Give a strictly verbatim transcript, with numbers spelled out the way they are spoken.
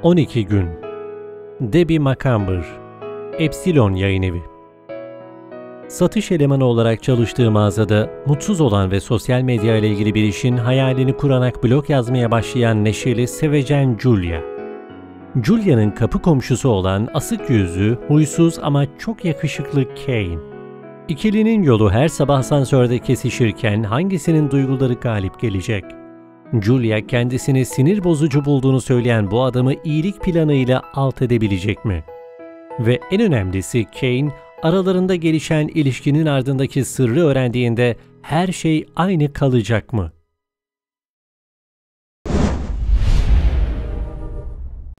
on iki gün. Debbie Macomber, Epsilon Yayınevi. Satış elemanı olarak çalıştığı mağazada mutsuz olan ve sosyal medya ile ilgili bir işin hayalini kurarak blog yazmaya başlayan neşeli, sevecen Julia. Julia'nın kapı komşusu olan asık yüzlü, huysuz ama çok yakışıklı Kane. İkilinin yolu her sabah asansörde kesişirken hangisinin duyguları galip gelecek? Julia kendisini sinir bozucu bulduğunu söyleyen bu adamı iyilik planıyla alt edebilecek mi? Ve en önemlisi Kane, aralarında gelişen ilişkinin ardındaki sırrı öğrendiğinde her şey aynı kalacak mı?